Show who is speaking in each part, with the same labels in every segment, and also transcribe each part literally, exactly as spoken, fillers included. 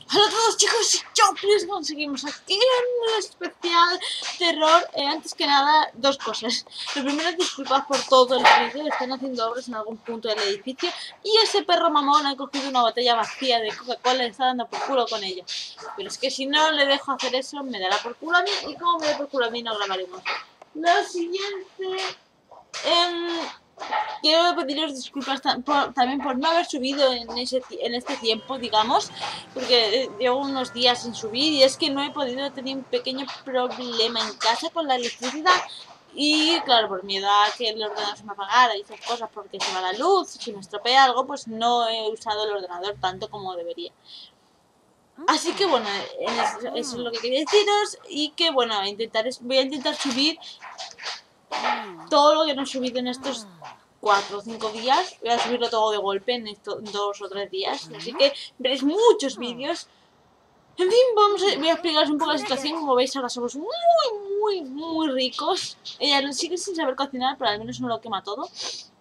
Speaker 1: Hola a todos chicos y chocles, conseguimos aquí en el especial terror. eh, Antes que nada, dos cosas. Lo primero es disculpad por todo el ruido. Están haciendo obras en algún punto del edificio y ese perro mamón ha cogido una botella vacía de Coca-Cola y está dando por culo con ella. Pero es que si no le dejo hacer eso, me dará por culo a mí, y como me da por culo a mí no grabaremos. Lo siguiente... Eh, Quiero pediros disculpas por, también por no haber subido en, ese, en este tiempo, digamos, porque llevo unos días sin subir y es que no he podido tener un pequeño problema en casa con la electricidad y claro, por miedo a que el ordenador se me apagara y esas cosas porque se va la luz, si me estropea algo, pues no he usado el ordenador tanto como debería. Así que bueno, eso, eso es lo que quería deciros y que bueno, intentar, voy a intentar subir todo lo que no he subido en estos cuatro o cinco días. Voy a subirlo todo de golpe en estos dos o tres días. Así que veréis muchos vídeos. En fin, vamos a, voy a explicaros un poco la situación. Como veis, ahora somos muy, muy, muy ricos. Ella sigue sin saber cocinar, pero al menos no lo quema todo.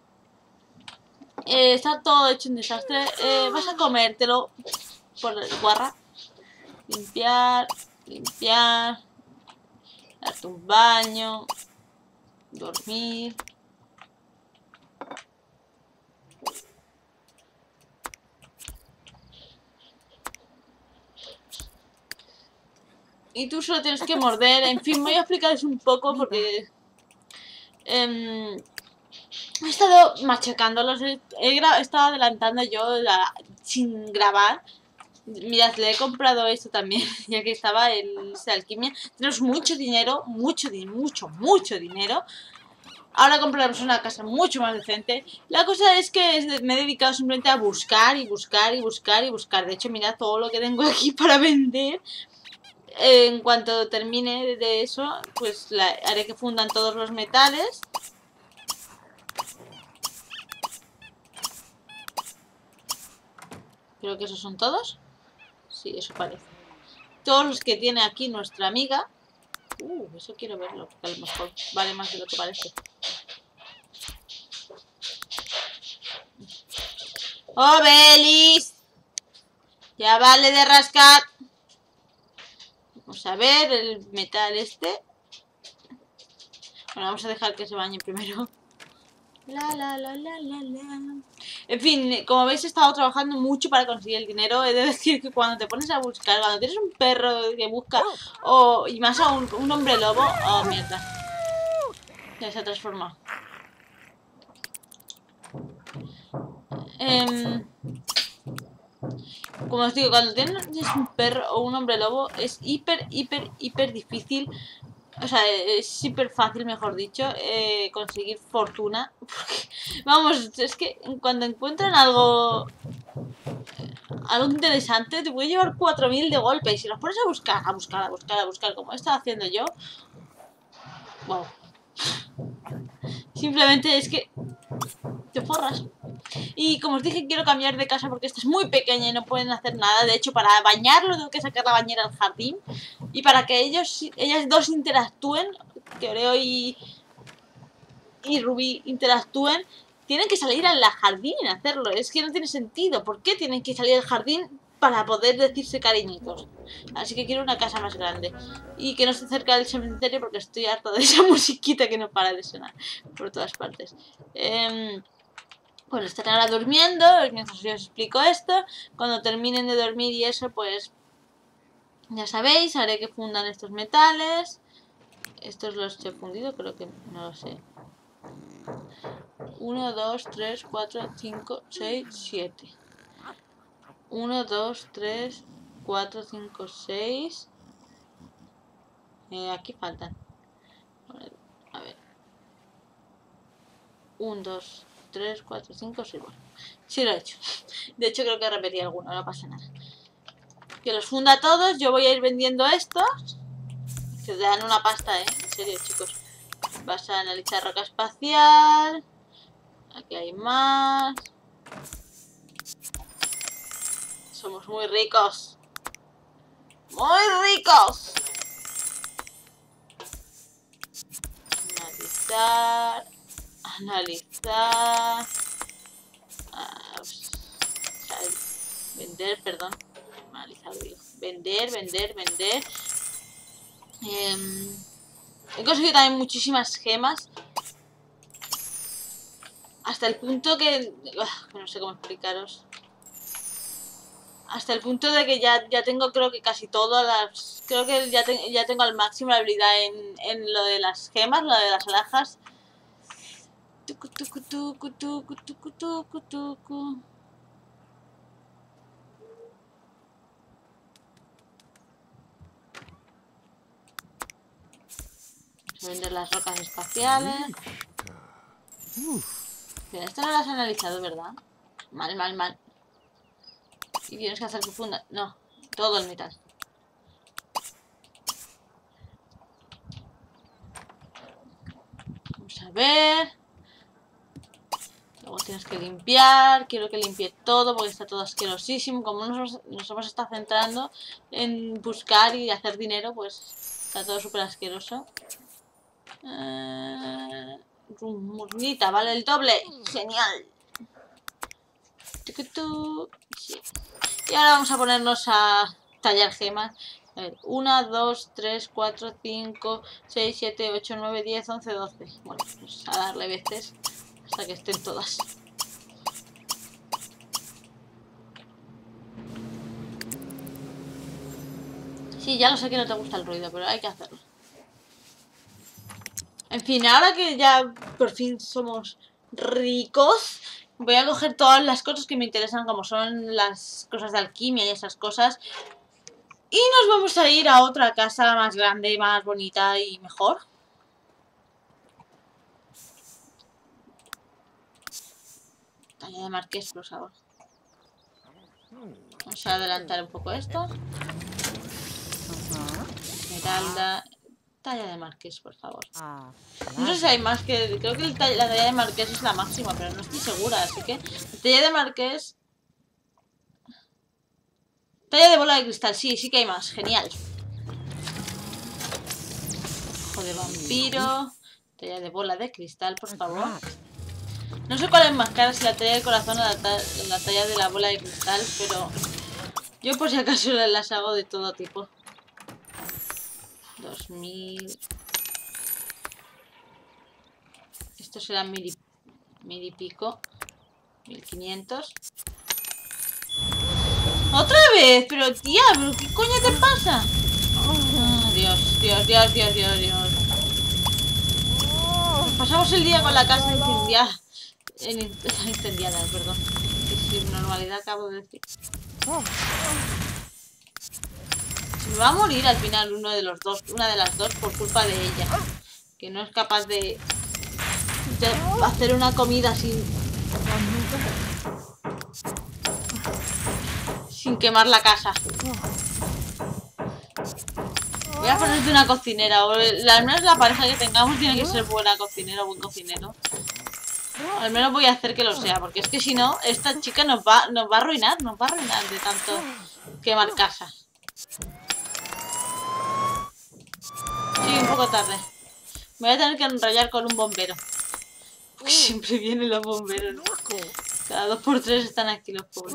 Speaker 1: Eh, está todo hecho un desastre. Eh, vas a comértelo por guarra. Limpiar, limpiar. Darte un baño. Dormir. Y tú solo tienes que morder. En fin, voy a explicaros un poco porque eh, he estado machacándolos. He, he estado adelantando yo la, sin grabar. Mirad, le he comprado esto también, ya que estaba en esta alquimia. Tenemos mucho dinero, mucho, mucho, mucho dinero. Ahora compraremos una casa mucho más decente. La cosa es que me he dedicado simplemente a buscar y buscar y buscar y buscar. De hecho, mirad todo lo que tengo aquí para vender. En cuanto termine de eso, pues la, haré que fundan todos los metales. Creo que esos son todos. Sí, eso parece. Todos los que tiene aquí nuestra amiga. Uh, eso quiero verlo, porque a lo mejor vale más de lo que parece. ¡Oh, Belis! Ya vale de rascar. Vamos a ver el metal este. Bueno, vamos a dejar que se bañe primero. La, la, la, la, la, la. En fin, como veis he estado trabajando mucho para conseguir el dinero. He de decir que cuando te pones a buscar, cuando tienes un perro que busca, o, y más aún un hombre lobo, oh mierda, ya se ha transformado. Eh, como os digo, cuando tienes un perro o un hombre lobo es hiper, hiper, hiper difícil. O sea, es súper fácil, mejor dicho, eh, conseguir fortuna. Porque, vamos, es que cuando encuentran algo algo interesante, te voy a llevar cuatro mil de golpe. Y si los pones a buscar, a buscar, a buscar, a buscar, como he estado haciendo yo, wow. Simplemente es que te forras. Y como os dije, quiero cambiar de casa porque esta es muy pequeña y no pueden hacer nada. De hecho, para bañarlo tengo que sacar la bañera al jardín. Y para que ellos, ellas dos interactúen, que Oreo y, y Ruby interactúen, tienen que salir al jardín a hacerlo. Es que no tiene sentido. ¿Por qué tienen que salir al jardín para poder decirse cariñitos? Así que quiero una casa más grande. Y que no esté cerca del cementerio porque estoy harta de esa musiquita que no para de sonar por todas partes. Eh... Bueno, están ahora durmiendo, mientras yo os explico esto. Cuando terminen de dormir y eso, pues ya sabéis, haré que fundan estos metales. Estos los he fundido, creo que no lo sé. uno, dos, tres, cuatro, cinco, seis, siete. uno, dos, tres, cuatro, cinco, seis. Eh, aquí faltan. A ver. uno, dos, tres, cuatro, cinco, seis. Bueno, sí lo he hecho. De hecho, creo que repetí alguno, no pasa nada. Que los funda todos, yo voy a ir vendiendo estos. Que te dan una pasta, ¿eh? En serio, chicos. Vas a analizar roca espacial. Aquí hay más. Somos muy ricos. ¡Muy ricos! Analizar. Analizar. Ah, vender, perdón. analizado, digo. Vender, vender, vender. Eh, he conseguido también muchísimas gemas. Hasta el punto que... Uh, no sé cómo explicaros. Hasta el punto de que ya, ya tengo creo que casi todas las... Creo que ya, te, ya tengo al máximo la habilidad en, en lo de las gemas, lo de las alhajas. Tucu, tucu, tucu, tucu, tucu, tucu, tucu. Vender las rocas espaciales. Pero esto no lo has analizado, ¿verdad? Mal, mal, mal. Y tienes que hacer que funda... No, todo el metal. Vamos a ver. Luego tienes que limpiar. Quiero que limpie todo porque está todo asquerosísimo. Como nos, nos hemos estado centrando en buscar y hacer dinero, pues está todo súper asqueroso. Eh, Murnita, vale el doble. Genial. Sí. Y ahora vamos a ponernos a tallar gemas. A ver, uno, dos, tres, cuatro, cinco, seis, siete, ocho, nueve, diez, once, doce. Bueno, pues a darle veces hasta que estén todas. Sí, ya lo sé que no te gusta el ruido, pero hay que hacerlo. En fin, ahora que ya por fin somos ricos, voy a coger todas las cosas que me interesan, como son las cosas de alquimia y esas cosas. Y nos vamos a ir a otra casa más grande, más bonita y mejor. Talla de marqués, por favor. Vamos a adelantar un poco esto. Esmeralda. Talla de marqués, por favor. No sé si hay más que... Creo que el talla, la talla de marqués es la máxima, pero no estoy segura, así que... Talla de marqués... Talla de bola de cristal, sí, sí que hay más, genial. Ojo de vampiro. Talla de bola de cristal, por favor. No sé cuál es más cara, si la talla del corazón o la, ta la talla de la bola de cristal, pero... Yo por si acaso las hago de todo tipo. Dos mil... Estos serán mil y, mil y pico. Mil quinientos. ¡Otra vez! Pero tía, ¿pero qué coño te pasa? Oh, Dios, Dios, Dios, Dios, Dios, Dios. Nos pasamos el día con la casa incendiada. En, incendiada, perdón. Que sin normalidad acabo de decir. Se me va a morir al final uno de los dos, una de las dos por culpa de ella. Que no es capaz de, de hacer una comida sin... Sin quemar la casa. Voy a ponerte una cocinera. O al menos la pareja que tengamos tiene que ser buena cocinera o buen cocinero. Al menos voy a hacer que lo sea. Porque es que si no, esta chica nos va, nos va a arruinar. Nos va a arruinar de tanto quemar casa. Sí, un poco tarde. Me voy a tener que enrollar con un bombero. Siempre vienen los bomberos. Cada dos por tres están aquí los pobres.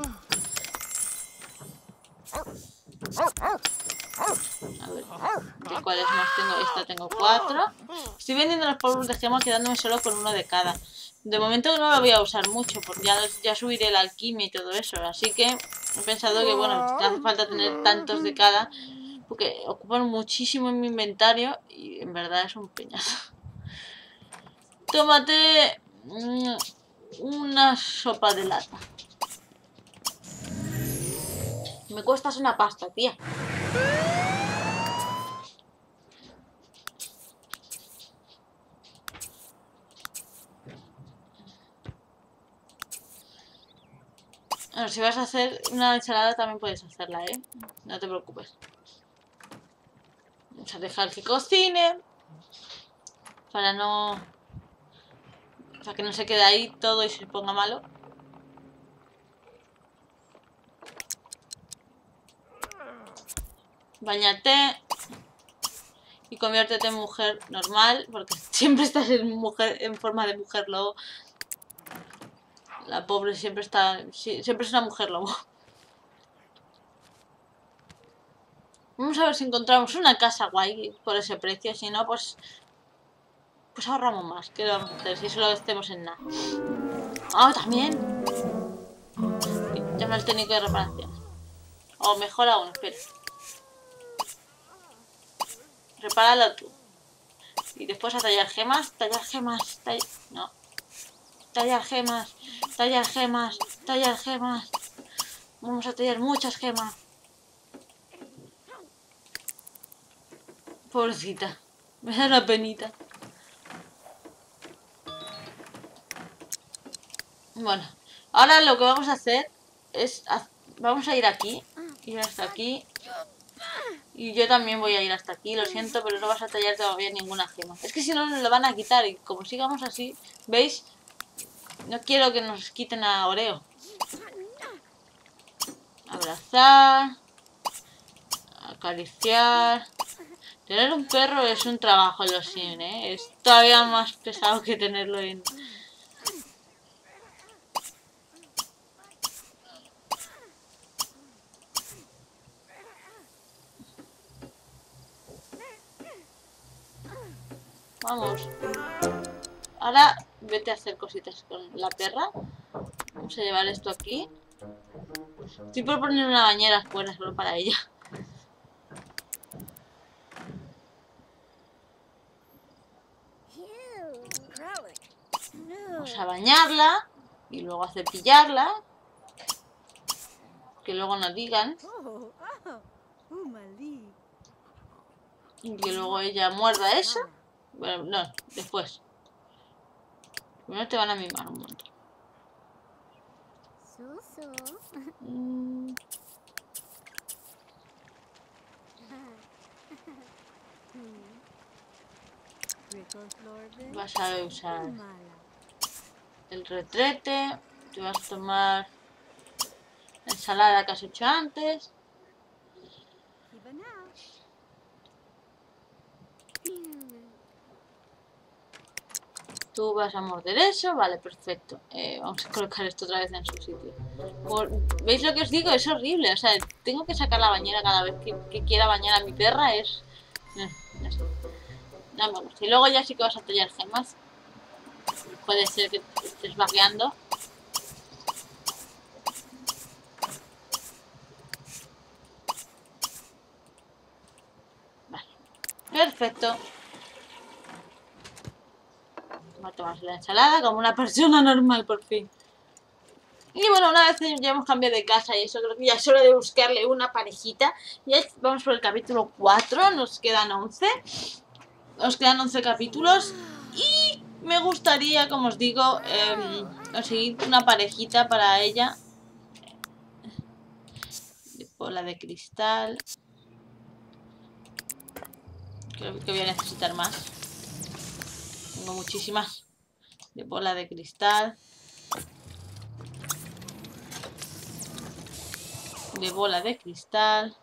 Speaker 1: A ver, ¿de cuáles más tengo? Esta tengo cuatro. Estoy vendiendo los polvos de gema quedándome solo con uno de cada. De momento no lo voy a usar mucho porque ya, ya subiré la alquimia y todo eso. Así que he pensado que, bueno, no hace falta tener tantos de cada porque ocupan muchísimo en mi inventario y en verdad es un peñazo. Tómate mmm, una sopa de lata. Me cuestas una pasta, tía. Bueno, si vas a hacer una ensalada también puedes hacerla, ¿eh? No te preocupes. Vamos a dejar que cocine. Para no... Para que no se quede ahí todo y se ponga malo. Báñate. Y conviértete en mujer normal. Porque siempre estás en, mujer, en forma de mujer lobo. La pobre siempre está... Siempre es una mujer lobo. Vamos a ver si encontramos una casa guay por ese precio. Si no, pues... Pues ahorramos más. ¿Qué le vamos a hacer si solo estemos en nada? Ah, también. Llama al técnico de reparaciones. O mejor aún, espera. Repáralo tú. Y después a tallar gemas. Tallar gemas. Tall... No. Tallar gemas. Tallar gemas. Tallar gemas. Vamos a tallar muchas gemas. Pobrecita. Me da una penita. Bueno. Ahora lo que vamos a hacer es... Vamos a ir aquí. Ir hasta aquí. Y yo también voy a ir hasta aquí, lo siento, pero no vas a tallar todavía ninguna gema. Es que si no, nos lo van a quitar y como sigamos así, ¿veis? No quiero que nos quiten a Oreo. Abrazar. Acariciar. Tener un perro es un trabajo en los Sims, ¿eh? Es todavía más pesado que tenerlo en... Vamos. Ahora vete a hacer cositas con la perra. Vamos a llevar esto aquí. Estoy por poner una bañera afuera solo para ella. Vamos a bañarla y luego a cepillarla. Que luego nos digan. Y que luego ella muerda eso. Bueno, no, después. Primero te van a mimar un montón. Mm. Vas a usar el retrete. Te vas a tomar la ensalada que has hecho antes. Tú vas a morder eso, vale, perfecto. Eh, vamos a colocar esto otra vez en su sitio. Por, ¿veis lo que os digo? Es horrible. O sea, tengo que sacar la bañera cada vez que, que quiera bañar a mi perra. Es... No, no sé. No me gusta. Y luego ya sí que vas a tallar gemas. Puede ser que estés vagueando. Vale. Perfecto. Va a tomarse la ensalada como una persona normal, por fin. Y bueno, una vez ya hemos cambiado de casa y eso, creo que ya es hora de buscarle una parejita. Ya vamos por el capítulo cuatro, nos quedan once. Nos quedan once capítulos. Y me gustaría, como os digo, eh, conseguir una parejita para ella. De bola de cristal. Creo que voy a necesitar más. Tengo muchísimas. De bola de cristal. De bola de cristal.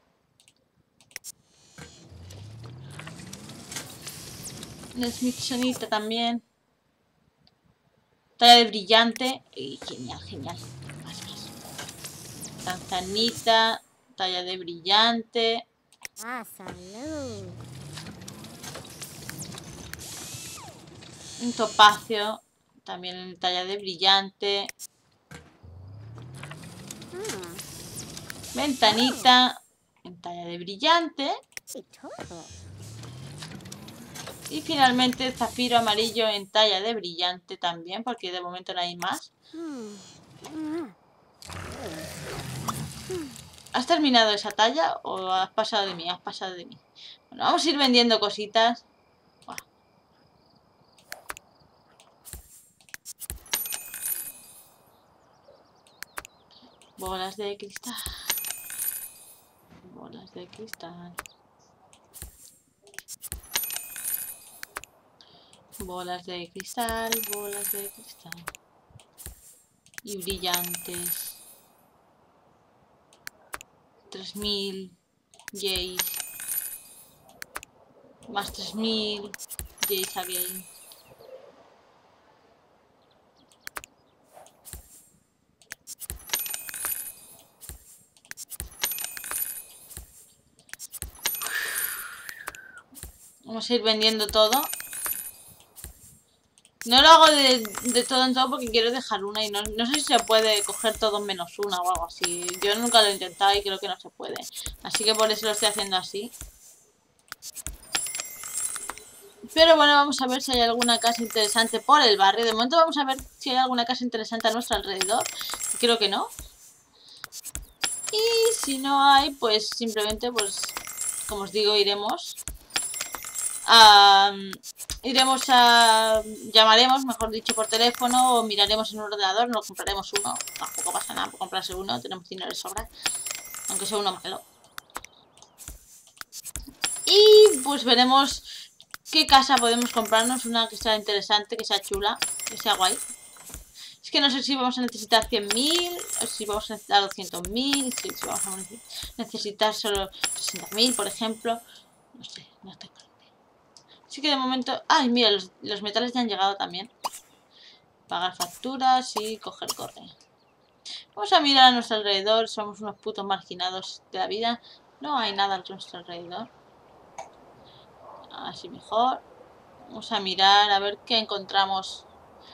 Speaker 1: La Smithsonita también. Talla de brillante. Y genial, genial. Más, más. Tanzanita. Talla de brillante.
Speaker 2: Ah, salud.
Speaker 1: Un topacio. También en talla de brillante.
Speaker 2: Hmm.
Speaker 1: Ventanita. En talla de brillante.
Speaker 2: Y todo.
Speaker 1: Y finalmente el zafiro amarillo en talla de brillante también, porque de momento no hay más.
Speaker 2: Hmm. Mm.
Speaker 1: ¿Has terminado esa talla o has pasado de mí? Has pasado de mí. Bueno, vamos a ir vendiendo cositas. Buah. Bolas de cristal. Bolas de cristal. Bolas de cristal, bolas de cristal. Y brillantes. tres mil. Jays. Más tres mil. Jays again. Vamos a ir vendiendo todo. No lo hago de, de todo en todo porque quiero dejar una y no, no sé si se puede coger todo menos una o algo así. Yo nunca lo he intentado y creo que no se puede. Así que por eso lo estoy haciendo así. Pero bueno, vamos a ver si hay alguna casa interesante por el barrio. De momento vamos a ver si hay alguna casa interesante a nuestro alrededor. Creo que no. Y si no hay, pues simplemente, pues, como os digo, iremos a... Iremos a... Llamaremos, mejor dicho, por teléfono o miraremos en un ordenador, nos compraremos uno. Tampoco pasa nada por comprarse uno, tenemos dinero de sobra. Aunque sea uno malo. Y pues veremos qué casa podemos comprarnos. Una que sea interesante, que sea chula, que sea guay. Es que no sé si vamos a necesitar cien mil, o si vamos a necesitar doscientos mil, si, si vamos a necesitar solo sesenta mil, por ejemplo. No sé, no estoy claro. Así que de momento... ¡Ay, mira! Los, los metales ya han llegado también. Pagar facturas y coger correo. Vamos a mirar a nuestro alrededor. Somos unos putos marginados de la vida. No hay nada a nuestro alrededor. Así mejor. Vamos a mirar a ver qué encontramos.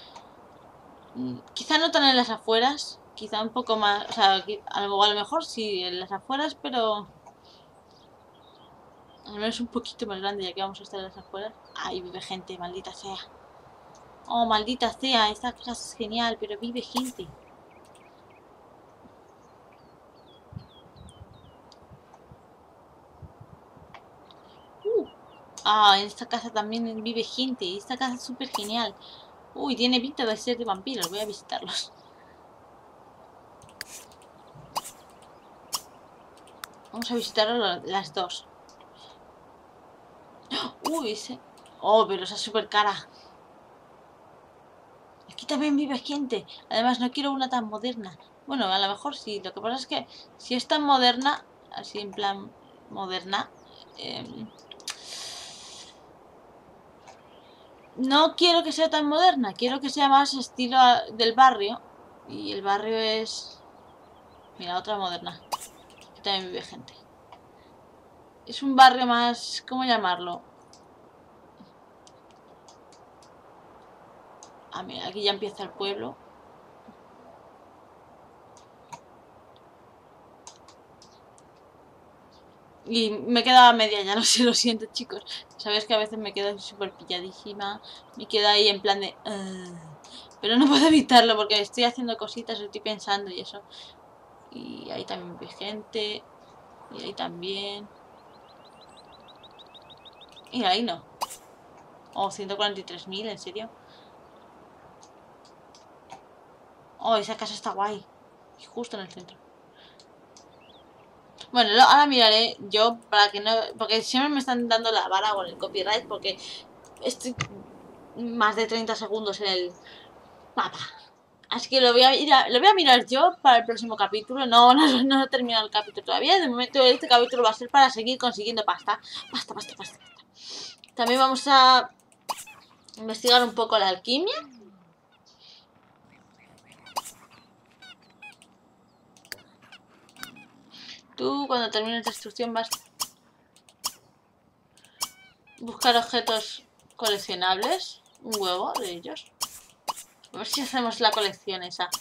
Speaker 1: Quizá no tan en las afueras. Quizá un poco más... O sea, a lo, a lo mejor sí en las afueras, pero... Al menos un poquito más grande, ya que vamos a estar en las afueras. Ahí vive gente, maldita sea. Oh, maldita sea, esta casa es genial, pero vive gente. Uh. Ah, en esta casa también vive gente. Esta casa es súper genial. Uy, tiene pinta de ser de vampiros. Voy a visitarlos. Vamos a visitar las dos. Uy, ese... Oh, pero esa es súper cara. Aquí también vive gente. Además, no quiero una tan moderna. Bueno, a lo mejor sí. Lo que pasa es que si es tan moderna, así en plan moderna, eh, no quiero que sea tan moderna. Quiero que sea más estilo del barrio. Y el barrio es... Mira, otra moderna. Aquí también vive gente. Es un barrio más... ¿Cómo llamarlo? Ah, mira, aquí ya empieza el pueblo. Y me quedaba media, ya no sé, lo siento, chicos. Sabéis que a veces me quedo súper pilladísima. Me quedo ahí en plan de... Uh, pero no puedo evitarlo porque estoy haciendo cositas, estoy pensando y eso. Y ahí también vi gente. Y ahí también. Y ahí no. Oh, ciento cuarenta y tres mil, ¿en serio? Oh, esa casa está guay. Y justo en el centro. Bueno, ahora miraré yo para que no... Porque siempre me están dando la vara con el copyright porque estoy más de treinta segundos en el mapa. Así que lo voy a, ir a, lo voy a mirar yo para el próximo capítulo. No, no, no he terminado el capítulo todavía. De momento este capítulo va a ser para seguir consiguiendo pasta. Pasta, pasta, pasta, pasta. También vamos a investigar un poco la alquimia. Tú, cuando termines la instrucción, vas a buscar objetos coleccionables. Un huevo de ellos. A ver si hacemos la colección esa.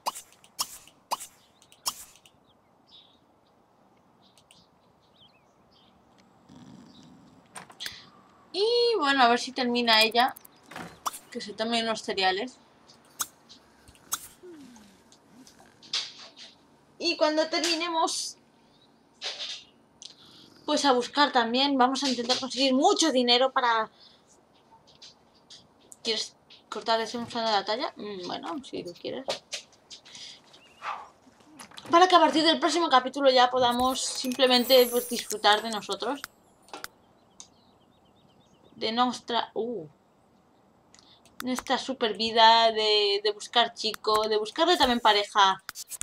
Speaker 1: Y bueno, a ver si termina ella. Que se tome unos cereales. Y cuando terminemos... Pues a buscar también. Vamos a intentar conseguir mucho dinero para... ¿Quieres cortar ese musano de la talla? Mm, bueno, si tú quieres. Para que a partir del próximo capítulo ya podamos simplemente pues, disfrutar de nosotros. De nuestra... Uh, nuestra super vida, de, de buscar chico, de buscarle también pareja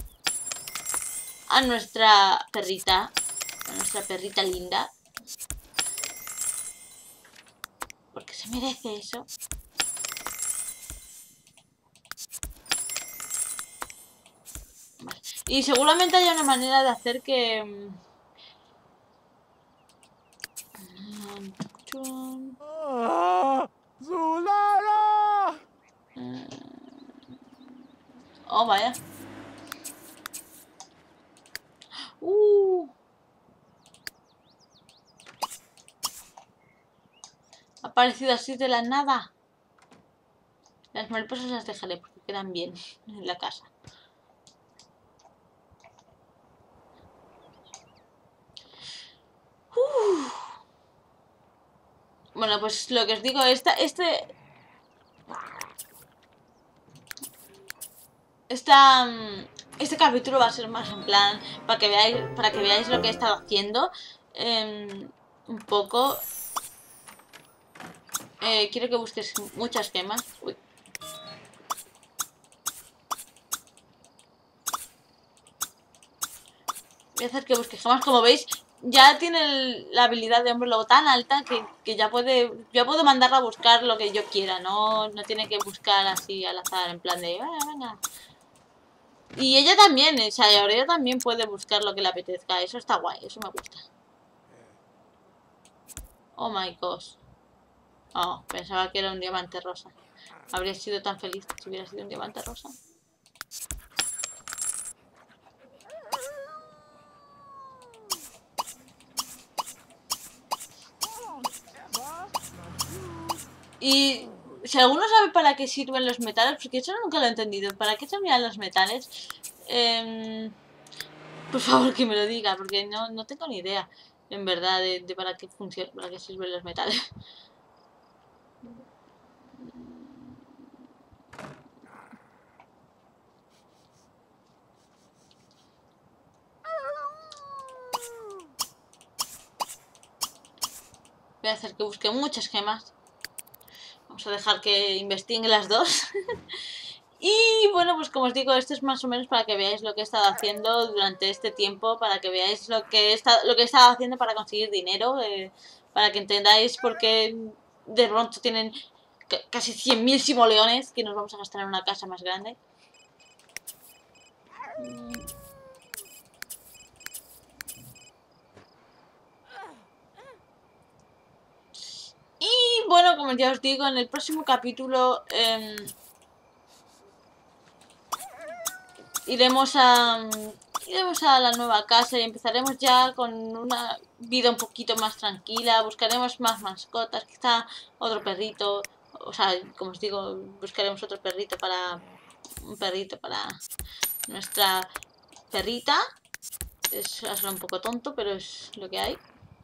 Speaker 1: a nuestra perrita. A nuestra perrita linda. Porque se merece eso. Vale. Y seguramente haya una manera de hacer que... Oh, vaya. Uh. Ha aparecido así de la nada. Las mariposas las dejaré porque quedan bien en la casa. Uh. Bueno, pues lo que os digo, esta, este... Esta, este capítulo va a ser más en plan para que veáis, para que veáis lo que he estado haciendo. Eh, un poco. Eh, quiero que busques muchas gemas. Uy. Voy a hacer que busque gemas. Como veis, ya tiene el, la habilidad de hombre lobo tan alta que, que ya puede. Ya puedo mandarla a buscar lo que yo quiera. No, no tiene que buscar así al azar, en plan de venga, venga. Y ella también, o sea, ella también puede buscar lo que le apetezca. Eso está guay, eso me gusta. Oh my gosh. Oh, pensaba que era un diamante rosa. Habría sido tan feliz si hubiera sido un diamante rosa. Y si alguno sabe para qué sirven los metales, porque eso nunca lo he entendido. ¿Para qué servían los metales? Eh, por favor que me lo diga, porque no, no tengo ni idea, en verdad, de, de para qué funciona, para qué sirven los metales. Voy a hacer que busque muchas gemas. Vamos a dejar que investiguen las dos. Y bueno, pues como os digo, esto es más o menos para que veáis lo que he estado haciendo durante este tiempo, para que veáis lo que he estado, lo que he estado haciendo para conseguir dinero, eh, para que entendáis por qué de pronto tienen casi cien mil simoleones que nos vamos a gastar en una casa más grande. Y bueno, como ya os digo, en el próximo capítulo eh, iremos a iremos a la nueva casa y empezaremos ya con una vida un poquito más tranquila. Buscaremos más mascotas, quizá otro perrito. O sea, como os digo, buscaremos otro perrito para un perrito para nuestra perrita. Es suena un poco tonto, pero es lo que hay.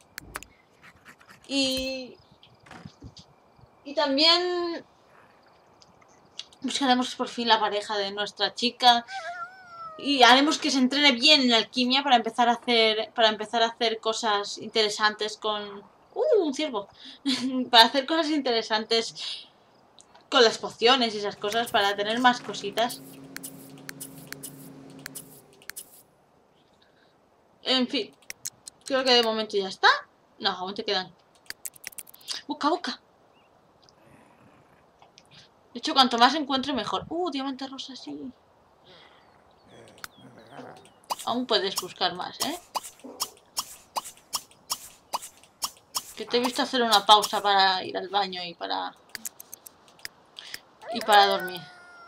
Speaker 1: Y y también buscaremos por fin la pareja de nuestra chica. Y haremos que se entrene bien en alquimia para empezar a hacer para empezar a hacer cosas interesantes con... ¡Uh! Un ciervo. Para hacer cosas interesantes con las pociones y esas cosas, para tener más cositas. En fin. Creo que de momento ya está. No, aún te quedan. Busca, busca. De hecho, cuanto más encuentre, mejor. ¡Uh! Diamante rosa, sí. Aún puedes buscar más, ¿eh? Que te he visto hacer una pausa para ir al baño y para... Y para dormir.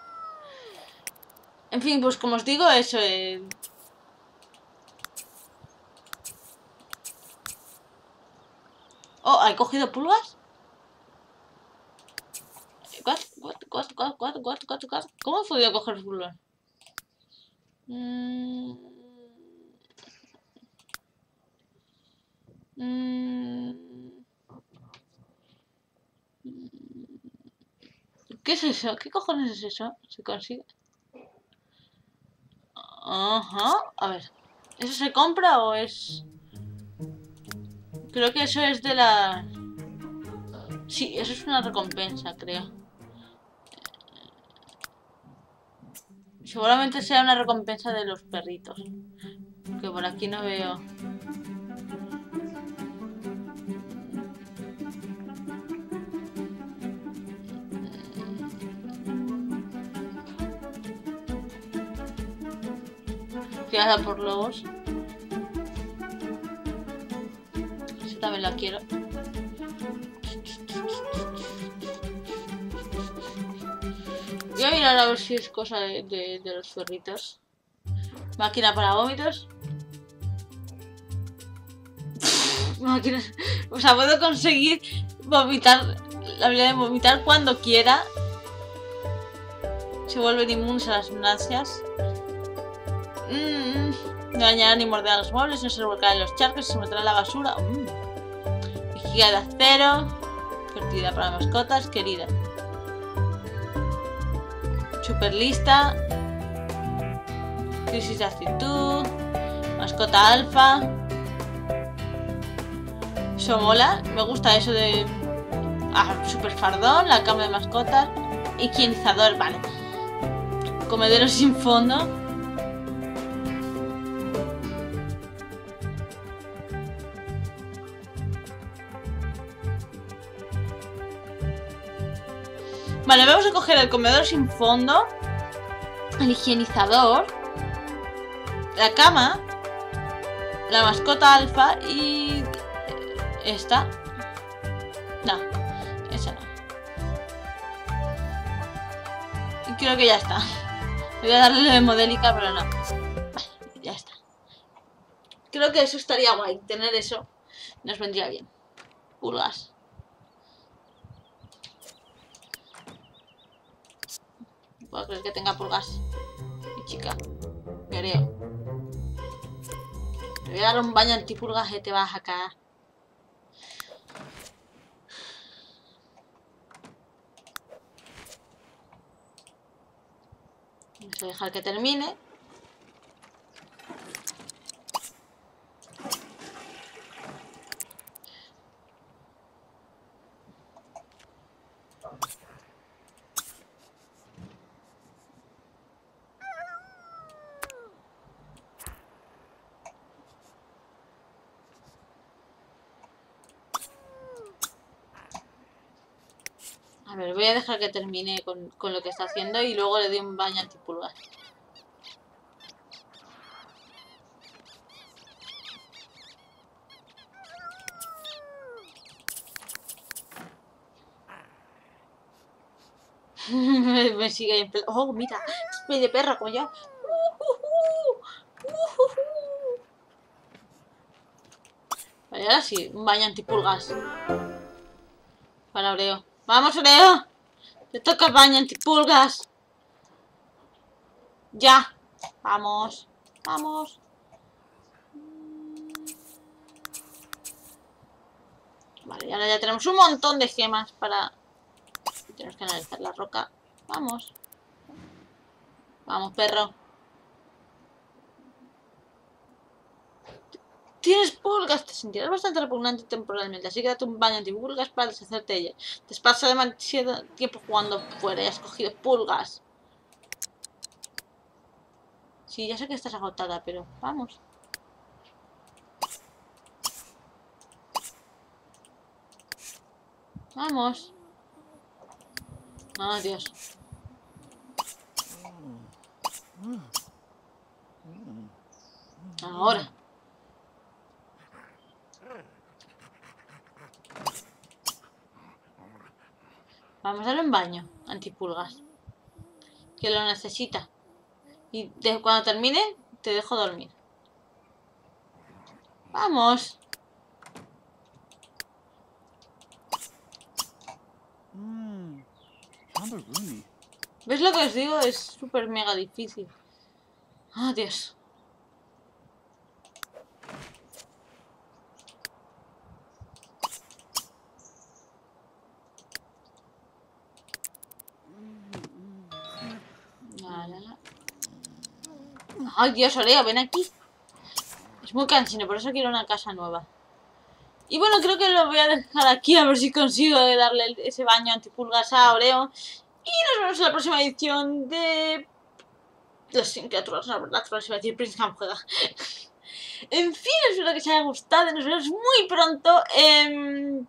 Speaker 1: En fin, pues como os digo, eso es... Oh, ¿he cogido pulgas? ¿Cómo he podido coger pulgas? Mm... Mm... ¿Qué es eso? ¿Qué cojones es eso? ¿Se consigue? Ajá. A ver. ¿Eso se compra o es...? Creo que eso es de la... Sí, eso es una recompensa, creo. Seguramente sea una recompensa de los perritos. Que por aquí no veo... Criada por lobos. Eso también la quiero. Yo voy mirar a ver si es cosa de, de, de los zorritos. Máquina para vómitos. Máquina... O sea, puedo conseguir vomitar, la habilidad de vomitar cuando quiera. Se vuelven inmunes a las náuseas. Mm, no dañará ni morderá los muebles, no se revolcará en los charcos, se meterá en la basura. Mm. Vigilia de acero. Fertilidad para mascotas, querida. Super lista. Crisis de actitud. Mascota alfa. Eso mola. Me gusta eso de... Ah, super fardón, la cama de mascotas. Higienizador, vale. Comedero sin fondo. Vale, vamos a coger el comedor sin fondo, el higienizador, la cama, la mascota alfa y... esta. No, esa no. Y creo que ya está. Voy a darle de modélica, pero no. Ya está. Creo que eso estaría guay. Tener eso nos vendría bien. Pulgas. No puedo creer que tenga pulgas. Mi chica. Creo. Te voy a dar un baño antipulgas y te vas a caer. Vamos a dejar que termine. A ver, voy a dejar que termine con, con lo que está haciendo y luego le doy un baño antipulgas. Me sigue en plan... Oh, mira, es de perro como yo. Vale, ahora sí, un baño antipulgas. Para Oreo. ¡Vamos, Oreo! ¡Te toca el baño antipulgas! ¡Ya! ¡Vamos! ¡Vamos! Vale, y ahora ya tenemos un montón de gemas para... Tenemos que analizar la roca. ¡Vamos! ¡Vamos, perro! Tienes pulgas, te sentirás bastante repugnante temporalmente, así que date un baño antipulgas para deshacerte de ellas. Te has pasado demasiado tiempo jugando fuera y has cogido pulgas. Sí, ya sé que estás agotada, pero vamos. Vamos. Oh, Dios. Ahora. Vamos a darle un baño antipulgas. Que lo necesita. Y de, cuando termine, te dejo dormir. Vamos. ¿Ves lo que os digo? Es súper mega difícil. Oh, Dios. La, la, la. Ay, Dios, Oreo, ven aquí. Es muy cansino, por eso quiero una casa nueva. Y bueno, creo que lo voy a dejar aquí a ver si consigo darle ese baño antipulgas a Oreo. Y nos vemos en la próxima edición de... Los cien criaturas, la verdad, que se va a decir Prince Ham juega. En fin, espero que os haya gustado. Nos vemos muy pronto. Eh...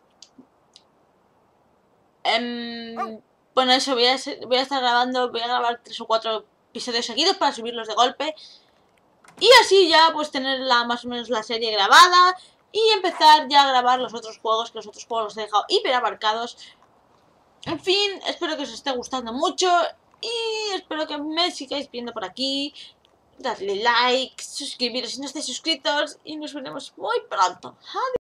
Speaker 1: Eh... Bueno, eso, voy a, voy a estar grabando, voy a grabar tres o cuatro episodios seguidos para subirlos de golpe. Y así ya, pues, tener la, más o menos la serie grabada. Y empezar ya a grabar los otros juegos, que los otros juegos los he dejado hiper abarcados. En fin, espero que os esté gustando mucho. Y espero que me sigáis viendo por aquí. Dadle like, suscribiros si no estáis suscritos y nos veremos muy pronto. Adiós.